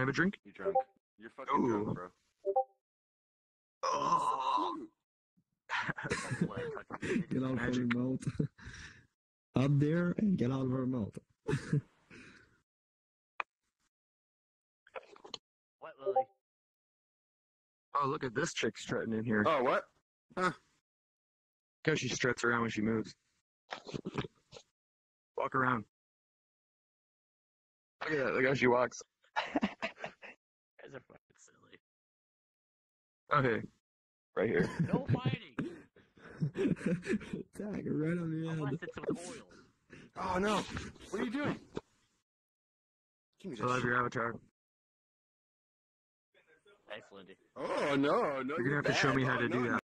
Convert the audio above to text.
have a drink? You drunk. You're fucking Ooh. drunk, bro. Oh. Get out of Magic. her mouth. Up there and get out of her mouth. What, Lily? Oh, look at this chick strutting in here. Oh, what? Look how she struts around when she moves. Walk around. Look at that. Look how she walks. You guys are fucking silly. Okay. Right here. No fighting! Tag right on the Unless head. it's with oil. Oh, no. What are you doing? Give me I love that your shit. avatar. Thanks, Lindy. Oh, no. No, You're gonna have to show me how to do that.